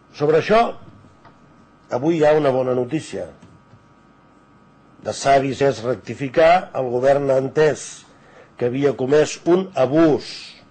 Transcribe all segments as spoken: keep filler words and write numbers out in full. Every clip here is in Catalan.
Sobre això, avui hi ha una bona notícia. De savis és rectificar, el govern ha entès que havia comès un abús,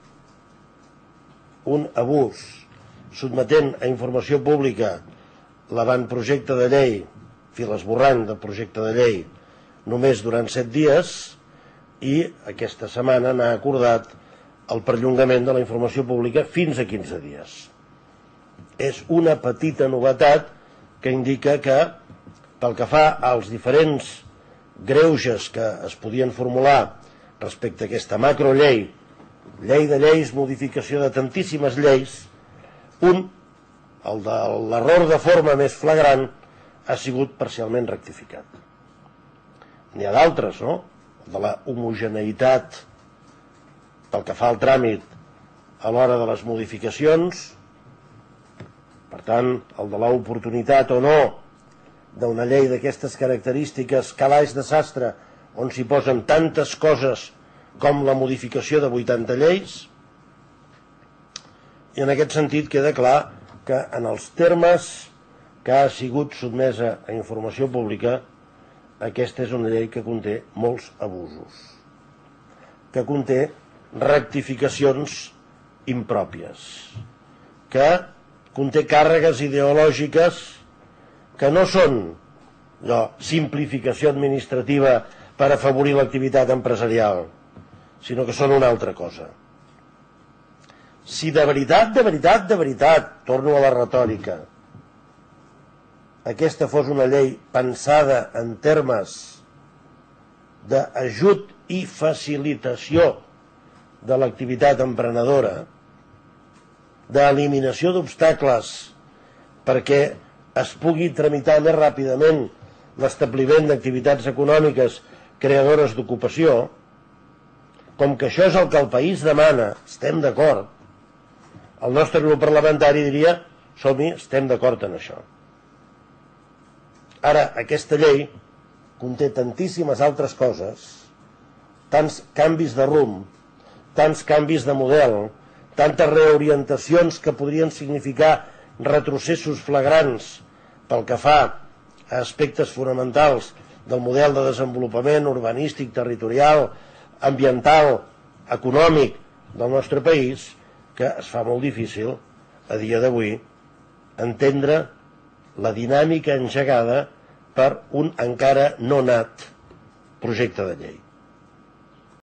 un abús, sotmetent a informació pública l'avantprojecte de llei, fi l'esborrany del projecte de llei, només durant set dies, i aquesta setmana n'ha acordat el perllongament de la informació pública fins a quinze dies. És una petita novetat que indica que, pel que fa als diferents greuges que es podien formular respecte a aquesta macrollei, llei de lleis, modificació de tantíssimes lleis, un, el de l'error de forma més flagrant, ha sigut parcialment rectificat. N'hi ha d'altres, no? El de la homogeneïtat pel que fa al tràmit a l'hora de les modificacions, per tant, el de l'oportunitat o no d'una llei d'aquestes característiques, calaix de sastre, on s'hi posen tantes coses com la modificació de vuitanta lleis, i en aquest sentit queda clar que en els termes que ha sigut sotmesa a informació pública, aquesta és una llei que conté molts abusos, que conté rectificacions impròpies, que conté càrregues ideològiques que no són allò, simplificació administrativa per afavorir l'activitat empresarial, sinó que són una altra cosa. Si de veritat, de veritat, de veritat, torno a la retòrica, aquesta fos una llei pensada en termes d'ajut i facilitació de l'activitat emprenedora, d'eliminació d'obstacles perquè es pugui tramitar més ràpidament l'establiment d'activitats econòmiques creadores d'ocupació, com que això és el que el país demana, estem d'acord, el nostre grup parlamentari diria, som-hi, estem d'acord en això. Ara, aquesta llei conté tantíssimes altres coses, tants canvis de rumb, tants canvis de model, tantes reorientacions que podrien significar retrocessos flagrants pel que fa a aspectes fonamentals del model de desenvolupament urbanístic, territorial, ambiental, econòmic del nostre país, que es fa molt difícil a dia d'avui entendre la dinàmica engegada per un encara no nat projecte de llei.